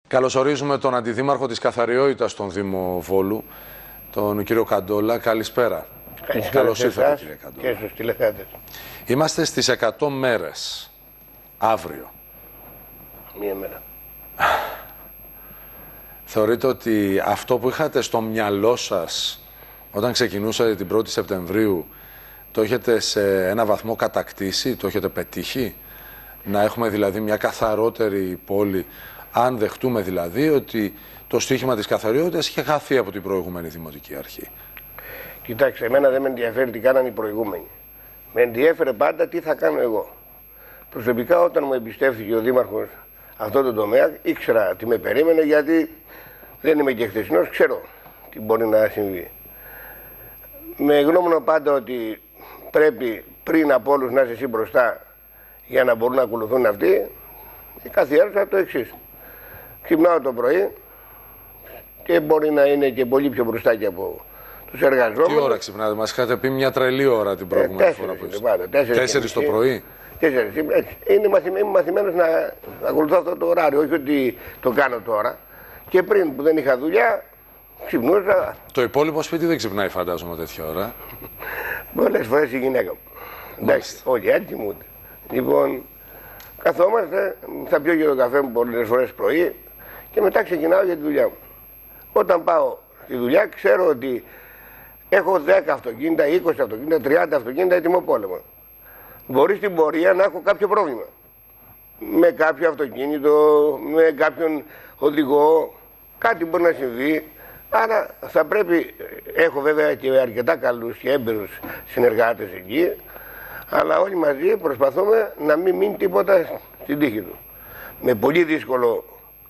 Καλωσορίζουμε τον Αντιδήμαρχο της Καθαριότητας στον Δήμο Βόλου, τον κύριο Καντόλα. Καλησπέρα. Καλώς ήρθατε, κύριε Καντόλα. Και στους τηλεθεατές. Είμαστε στις 100 μέρες. Αύριο. Μία μέρα. Θεωρείτε ότι αυτό που είχατε στο μυαλό σας όταν ξεκινούσατε την 1η Σεπτεμβρίου το έχετε σε ένα βαθμό κατακτήσει, το έχετε πετύχει? Να έχουμε δηλαδή μια καθαρότερη πόλη, αν δεχτούμε δηλαδή ότι το στοίχημα της καθαριότητας είχε χαθεί από την προηγούμενη Δημοτική Αρχή. Κοιτάξτε, εμένα δεν με ενδιαφέρει τι κάνανε οι προηγούμενοι. Με ενδιέφερε πάντα τι θα κάνω εγώ. Προσωπικά, όταν μου εμπιστεύτηκε ο Δήμαρχος αυτό το τομέα, ήξερα τι με περίμενε, γιατί δεν είμαι και χθεσινός, ξέρω τι μπορεί να συμβεί. Με γνώμονα πάντα ότι πρέπει πριν από όλους να είσαι εσύ μπροστά για να μπορούν να ακολουθούν αυτοί, και καθιέρωσα το εξής. Ξυπνάω το πρωί και μπορεί να είναι και πολύ πιο μπροστά και από τους εργαζόμενους. Τι ώρα ξυπνάτε? Μας είχατε πει μια τρελή ώρα την προηγούμενη φορά που ήσασταν. 4 το πρωί. 4, έτσι. Είμαι μαθημένος να ακολουθώ αυτό το ωράριο, όχι ότι το κάνω τώρα. Και πριν που δεν είχα δουλειά, ξυπνούσα. Το υπόλοιπο σπίτι δεν ξυπνάει, φαντάζομαι, τέτοια ώρα. Πολλές φορές η γυναίκα μου. Εντάξει, όχι, έτσι κοιμούνται. Λοιπόν, καθόμαστε, θα πιω και το καφέ μου πολλές φορές πρωί και μετά ξεκινάω για τη δουλειά μου. Όταν πάω στη δουλειά, ξέρω ότι έχω 10 αυτοκίνητα, 20 αυτοκίνητα, 30 αυτοκίνητα έτοιμο πόλεμο. Μπορεί στην πορεία να έχω κάποιο πρόβλημα. Με κάποιο αυτοκίνητο, με κάποιον οδηγό, κάτι μπορεί να συμβεί. Άρα θα πρέπει, έχω βέβαια και αρκετά καλούς και έμπειρους συνεργάτες εκεί, αλλά όλοι μαζί προσπαθούμε να μην μείνει τίποτα στην τύχη του. Με πολύ δύσκολο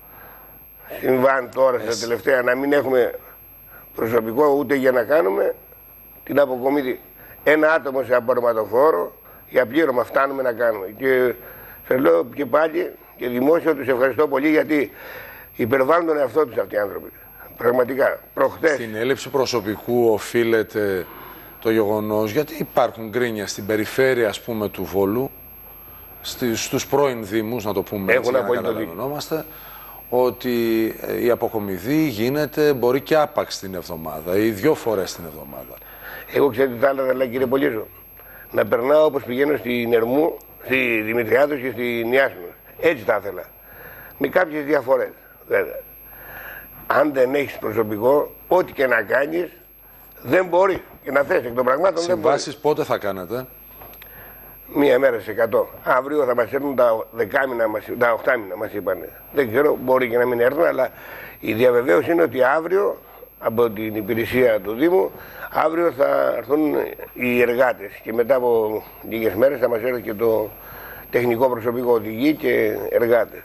συμβάν τώρα στα τελευταία να μην έχουμε προσωπικό ούτε για να κάνουμε την αποκομιδή. Ένα άτομο σε απορριμματοφόρο για πλήρωμα φτάνουμε να κάνουμε. Και σας λέω και πάλι και δημόσια τους ευχαριστώ πολύ, γιατί υπερβάλλουν τον εαυτό τους αυτοί οι άνθρωποι. Πραγματικά. Προχτές. Στην έλλειψη προσωπικού οφείλεται το γεγονός, γιατί υπάρχουν γκρίνια στην περιφέρεια, ας πούμε, του Βόλου, στους πρώην δήμους, να το πούμε έτσι, για να καταλαβαίνόμαστε, ότι η αποκομιδή γίνεται, μπορεί και άπαξ την εβδομάδα ή 2 φορές την εβδομάδα. Εγώ ξέρω τι θα έλεγα, κύριε Πολύζο, να περνάω όπως πηγαίνω στην Ερμού, στη Δημητριάδος και στη Ιάσμηνος. Έτσι θα ήθελα. Με κάποιες διαφορές, βέβαια. Αν δεν έχεις προσωπικό, ό,τι και να κάνεις, δεν μπορεί. Και να θες εκ των πραγμάτων δεν μπορεί. Συμβάσεις πότε θα κάνετε? Μία μέρα σε 100. Αύριο θα μας έρθουν τα 8 μήνα μας είπανε. Δεν ξέρω, μπορεί και να μην έρθουν, αλλά η διαβεβαίωση είναι ότι αύριο, από την υπηρεσία του Δήμου, αύριο θα έρθουν οι εργάτες. Και μετά από λίγες μέρες θα μας έρθει και το τεχνικό προσωπικό, οδηγοί και εργάτες.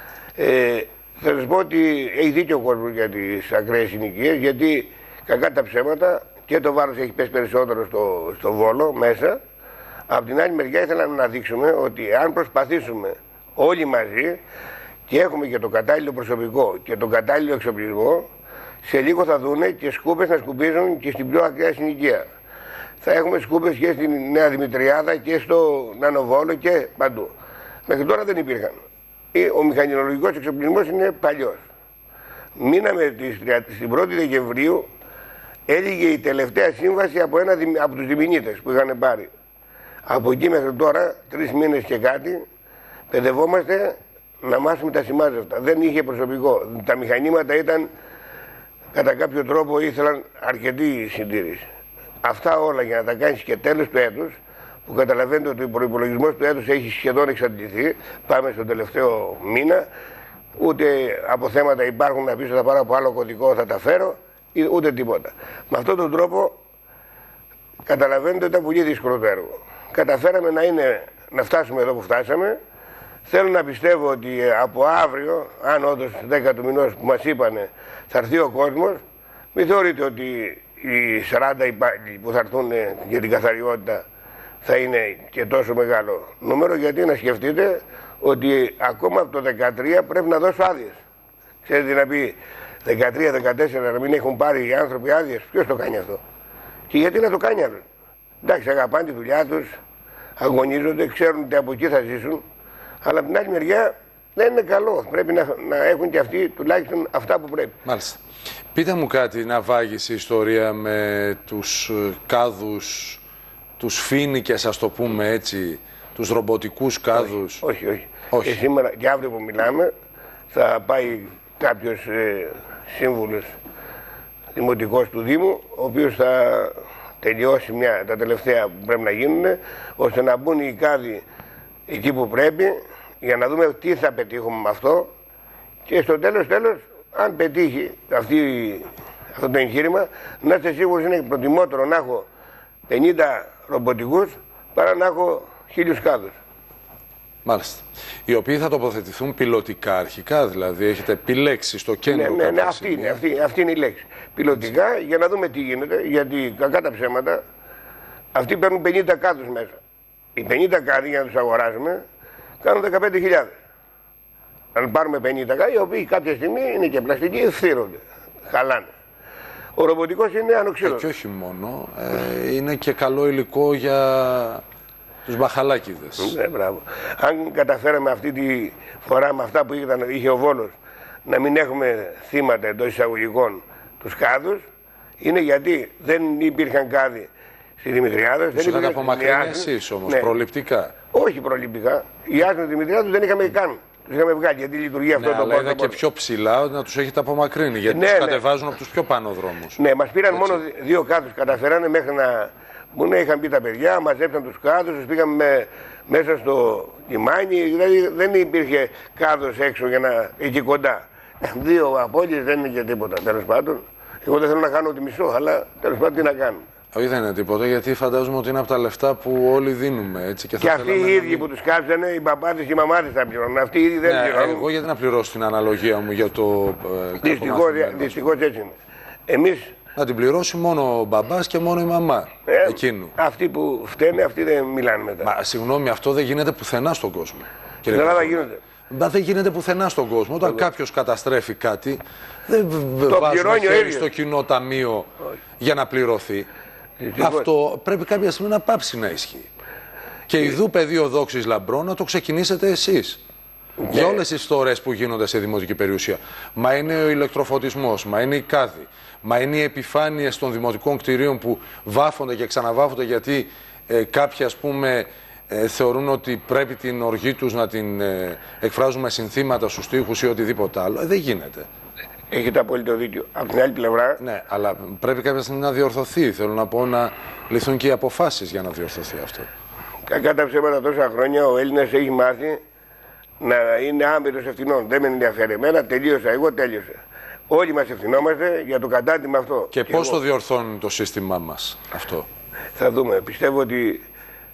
Θα σας πω ότι έχει δίκιο ο κόσμος για τις ακραίες συνοικίες, γιατί κακά τα ψέματα και το βάρος έχει πέσει περισσότερο στο Βόλο μέσα. Από την άλλη μεριά ήθελα να δείξουμε ότι αν προσπαθήσουμε όλοι μαζί και έχουμε και το κατάλληλο προσωπικό και τον κατάλληλο εξοπλισμό, σε λίγο θα δούνε και σκούπες να σκουπίζουν και στην πιο ακραία συνοικία. Θα έχουμε σκούπες και στην Νέα Δημητριάδα και στο Νανοβόλο και παντού. Μέχρι τώρα δεν υπήρχαν. Ο μηχανολογικός εξοπλισμός είναι παλιός. Μείναμε στην 1η Δεκεμβρίου, έλυγε η τελευταία σύμβαση από τους Διμηνίτες που είχαν πάρει. Από εκεί μέχρι τώρα, 3 μήνες και κάτι, παιδευόμαστε να μάθουμε τα σημάζευτα. Δεν είχε προσωπικό. Τα μηχανήματα ήταν, κατά κάποιο τρόπο, ήθελαν αρκετή συντήρηση. Αυτά όλα για να τα κάνεις και τέλος του έτους, που καταλαβαίνετε ότι ο προϋπολογισμός του έτους έχει σχεδόν εξαντληθεί, πάμε στον τελευταίο μήνα, ούτε αποθέματα υπάρχουν να πεις ότι θα πάρω από άλλο κωδικό, θα τα φέρω, ούτε τίποτα. Με αυτόν τον τρόπο καταλαβαίνετε ότι ήταν πολύ δύσκολο το έργο. Καταφέραμε να φτάσουμε εδώ που φτάσαμε. Θέλω να πιστεύω ότι από αύριο, αν όντως 10 του μηνός που μας είπανε θα έρθει ο κόσμος, μην θεωρείτε ότι οι 40 υπάλληλοι που θα έρθουν για την καθαριότητα θα είναι και τόσο μεγάλο νούμερο, γιατί να σκεφτείτε ότι ακόμα από το 2013 πρέπει να δώσω άδειες. Ξέρετε τι να πει 13-14 να μην έχουν πάρει οι άνθρωποι άδειες? Ποιος το κάνει αυτό? Και γιατί να το κάνει άλλο? Εντάξει, αγαπάνε τη δουλειά τους, αγωνίζονται, ξέρουν ότι από εκεί θα ζήσουν, αλλά από την άλλη μεριά δεν είναι καλό. Πρέπει να έχουν και αυτοί τουλάχιστον αυτά που πρέπει. Μάλιστα. Πείτε μου κάτι, να βάγει η ιστορία με τους κάδους, τους φοίνικες, ας το πούμε έτσι, τους ρομποτικούς κάδους? Όχι. Και σήμερα και αύριο που μιλάμε θα πάει κάποιος σύμβουλος δημοτικός του Δήμου, ο οποίος θα τελειώσει τα τελευταία που πρέπει να γίνουν, ώστε να μπουν οι κάδοι εκεί που πρέπει, για να δούμε τι θα πετύχουμε με αυτό, και στο τέλος, αν πετύχει αυτό το εγχείρημα, να είστε σίγουροι είναι προτιμότερο να έχω 50 ρομποτικούς παρά να έχω 1000 κάδους. Μάλιστα. Οι οποίοι θα τοποθετηθούν πιλωτικά αρχικά, δηλαδή έχετε επιλέξει στο κέντρο? Ναι, αυτή είναι η λέξη. Πιλωτικά, για να δούμε τι γίνεται, γιατί κακά τα ψέματα, αυτοί παίρνουν 50 κάδους μέσα. Οι 50 κάδοι, για να τους αγοράσουμε, κάνουν 15.000. Αν πάρουμε 50 κάδοι, οι οποίοι κάποια στιγμή είναι και πλαστικοί, φθύρονται, χαλάνε. Ο ρομποτικός είναι ανοξίδωτος. Και όχι μόνο, είναι και καλό υλικό για τους μπαχαλάκηδες. Ναι, μπράβο. Αν καταφέραμε αυτή τη φορά με αυτά που είχε ο Βόλος να μην έχουμε θύματα εντός εισαγωγικών τους κάδους, είναι γιατί δεν υπήρχαν κάδοι στη Δημητριάδες. Τους είχατε απομακρύνει εσείς όμως, προληπτικά? Όχι προληπτικά. Οι άσνοι Δημητριάδες δεν είχαμε καν. Τους είχαμε βγάλει γιατί λειτουργεί αυτό το αλλά είδα και πιο ψηλά να τους έχετε απομακρύνει, γιατί τους κατεβάζουν από τους πιο πάνω δρόμους. Ναι, μας πήραν μόνο 2 κάδους, καταφέρανε μέχρι να μπουν. Είχαν πει τα παιδιά, μαζέψαν τους κάδους, τους πήγαμε μέσα στο λιμάνι, δηλαδή δεν υπήρχε κάδος έξω εκεί κοντά. 2 απώλειες δεν είναι και τίποτα, τέλος πάντων. Εγώ δεν θέλω να κάνω τη μισό, αλλά τέλος πάντων τι να κάνω. Όχι, δεν είναι τίποτα, γιατί φαντάζομαι ότι είναι από τα λεφτά που όλοι δίνουμε. Έτσι, και αυτοί οι ίδιοι που τους κάψανε, οι παπάδες και οι μαμάδες θα πληρώνουν. Αυτοί οι ίδιοι δεν πληρώνουν. Εγώ γιατί να πληρώσω την αναλογία μου για το. Δυστυχώς έτσι είναι. Εμείς. Να την πληρώσει μόνο ο μπαμπάς και μόνο η μαμά εκείνου. Αυτοί που φταίνε, αυτοί δεν μιλάνε μετά. Μα συγγνώμη, αυτό δεν γίνεται πουθενά στον κόσμο. Στην Ελλάδα γίνεται. Μα δεν γίνεται πουθενά στον κόσμο. Όταν κάποιος καταστρέφει κάτι, δεν βάζουμε χέρι στο κοινό ταμείο για να πληρωθεί. Αυτό πρέπει κάποια στιγμή να πάψει να ισχύει. Και ιδού πεδίο δόξης λαμπρό να το ξεκινήσετε εσείς. Για όλες τις φθορές που γίνονται σε δημοτική περιουσία. Μα είναι ο ηλεκτροφωτισμός, μα είναι οι κάδοι, μα είναι οι επιφάνειες των δημοτικών κτηρίων που βάφονται και ξαναβάφονται γιατί κάποιοι, ας πούμε, θεωρούν ότι πρέπει την οργή τους να την εκφράζουν με συνθήματα στους τοίχους ή οτιδήποτε άλλο. Δεν γίνεται. Έχετε απόλυτο δίκιο. Από την άλλη πλευρά. Ναι, αλλά πρέπει κάποια στιγμή να διορθωθεί. Θέλω να πω να ληφθούν και οι αποφάσεις για να διορθωθεί αυτό. Κακά τα ψέματα τόσα χρόνια ο Έλληνας έχει μάθει να είναι άμυρος ευθυνών. Δεν με ενδιαφέρει εμένα, τελείωσα εγώ, τέλειωσα. Όλοι μας ευθυνόμαστε για το κατάτημα αυτό. Και πώς το διορθώνει το σύστημά μας αυτό? Θα δούμε. Πιστεύω ότι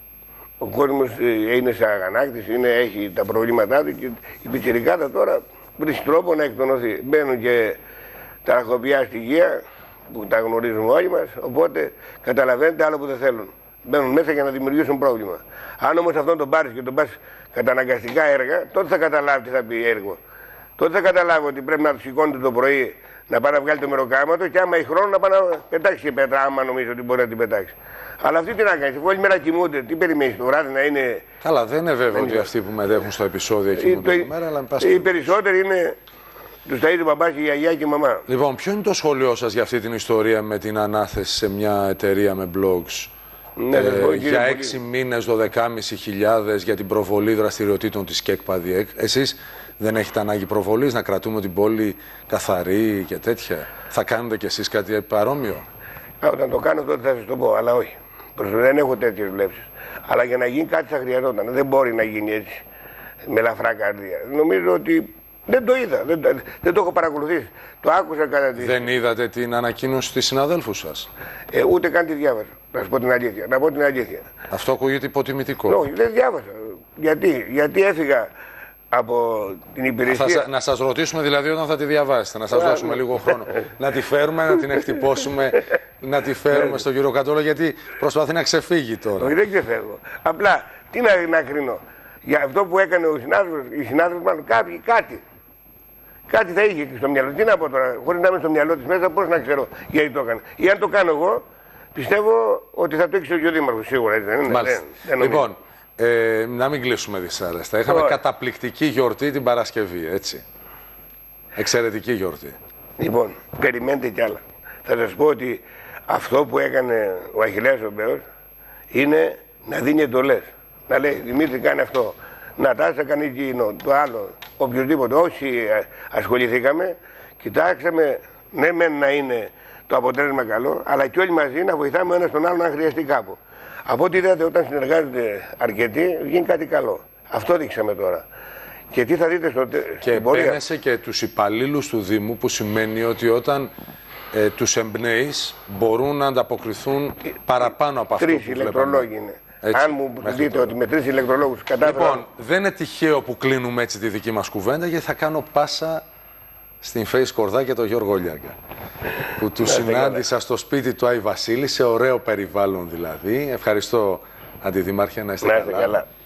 ο κόσμος είναι σε αγανάκτηση, έχει τα προβλήματά του και η πιτσιρικάτα τώρα βρίσκει τρόπο να εκτονωθεί. Μπαίνουν και τα αρχοποιιά στοιχεία που τα γνωρίζουμε όλοι μας, οπότε καταλαβαίνετε άλλο που δεν θέλουν. Μπαίνουν μέσα για να δημιουργήσουν πρόβλημα. Αν όμως αυτόν τον πάρεις και τον πας καταναγκαστικά έργα, τότε θα καταλάβει τι θα πει έργο. Τότε θα καταλάβει ότι πρέπει να σηκώνεται το πρωί να πάει να βγάλει το μεροκάματο και άμα έχει χρόνο να πάει να πετάξει και πέτρα, άμα νομίζει ότι μπορεί να την πετάξει. Αλλά αυτή τι να κάνει, όλη μέρα κοιμούνται, τι περιμένει το βράδυ να είναι. Καλά, δεν είναι βέβαιο ότι αυτοί που μετέχουν στο επεισόδιο κοιμούνται τη μέρα, αλλά οι περισσότεροι είναι. Τους ταΐζει ο μπαμπάς και η γιαγιά και η μαμά. Λοιπόν, ποιο είναι το σχόλιο σας για αυτή την ιστορία με την ανάθεση σε μια εταιρεία με blogs? Ναι, για 6 μήνες, 12.500 για την προβολή δραστηριοτήτων της ΚΕΚΠΑΔΙΕΚ. Εσείς δεν έχετε ανάγκη προβολής, να κρατούμε την πόλη καθαρή και τέτοια? Θα κάνετε κι εσείς κάτι παρόμοιο? Όταν το κάνω τότε θα σας το πω, αλλά όχι. Δεν έχω τέτοιες βλέψεις. Αλλά για να γίνει κάτι θα χρειαζόταν. Δεν μπορεί να γίνει έτσι με ελαφρά καρδία. Νομίζω ότι δεν το είδα, δεν το έχω παρακολουθήσει. Το άκουσα κατά τη. Δεν είδατε την ανακοίνωση της συναδέλφου σας? Ούτε καν τη διάβασα. Να σου πω την αλήθεια. Να πω την αλήθεια. Αυτό ακούγεται υποτιμητικό. Όχι, δεν διάβασα. Γιατί έφυγα από την υπηρεσία. Να σας ρωτήσουμε δηλαδή όταν θα τη διαβάσετε, να σας δώσουμε λίγο χρόνο. Να τη φέρουμε, να την εκτυπώσουμε, να τη φέρουμε στον κύριο Κατόλο, γιατί προσπαθεί να ξεφύγει τώρα. Όχι, δεν ξεφεύγω. Απλά τι να κρίνω. Για αυτό που έκανε ο συνάδελφος, οι συνάδελφοι μάλλον κάτι. Κάτι θα είχε στο μυαλό. Τι να πω τώρα, χωρίς να είμαι στο μυαλό της μέσα, πώς να ξέρω γιατί το έκανε. Ή αν το κάνω εγώ, πιστεύω ότι θα το έχει και ο δήμαρχος σίγουρα. Έτσι, δεν είναι. Λοιπόν, Να μην κλείσουμε δυσάρεστα. Είχαμε καταπληκτική γιορτή την Παρασκευή, έτσι. Εξαιρετική γιορτή. Λοιπόν, περιμένετε κι άλλα. Θα σας πω ότι αυτό που έκανε ο Αχιλλέας ο Μπέος είναι να δίνει εντολές. Να λέει, Δημήτρη κάνει αυτό, Νατάσα κάνει εκείνο, το άλλο, οποιοδήποτε. Όσοι ασχοληθήκαμε, κοιτάξαμε, ναι μεν να είναι το αποτέλεσμα καλό, αλλά και όλοι μαζί να βοηθάμε ο ένας τον άλλον αν χρειαστεί κάπου. Από ό,τι είδατε, όταν συνεργάζονται αρκετοί, βγαίνει κάτι καλό. Αυτό δείξαμε τώρα. Και τι θα δείτε στο και επένεσε και τους υπαλλήλους του Δήμου, που σημαίνει ότι όταν τους εμπνέεις μπορούν να ανταποκριθούν παραπάνω από αυτό που βλέπουμε. 3 ηλεκτρολόγοι είναι. Έτσι, αν μου δείτε ότι με 3 ηλεκτρολόγους κατάφερα... Λοιπόν, δεν είναι τυχαίο που κλείνουμε έτσι τη δική μας κουβέντα, γιατί θα κάνω πάσα στην Face Κορδά και τον Γιώργο Λιάγκα, που του συνάντησα στο σπίτι του Άι Βασίλη, σε ωραίο περιβάλλον δηλαδή. Ευχαριστώ, Αντιδημάρχε, να είστε καλά.